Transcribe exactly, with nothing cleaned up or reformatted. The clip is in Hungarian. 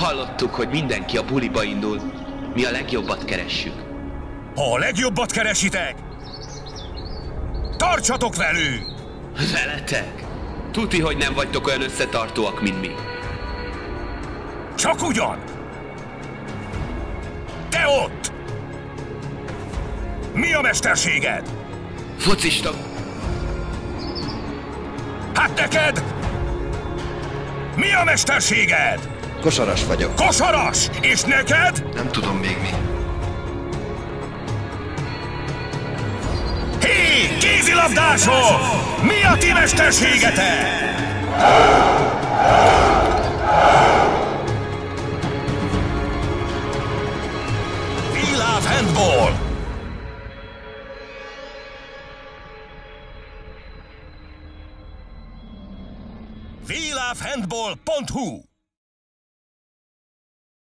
Hallottuk, hogy mindenki a buliba indul. Mi a legjobbat keressük. Ha a legjobbat keresitek, tartsatok velünk! Veletek? Tuti, hogy nem vagytok olyan összetartóak, mint mi. Csak ugyan! Te ott! Mi a mesterséged? Focista! Hát neked? Mi a mesterséged? Kosaras vagyok. Kosaras! És neked? Nem tudom még mi. Hé, kézilabdások! Mi a ti mesterségetek? We love handball! we love handball pont hu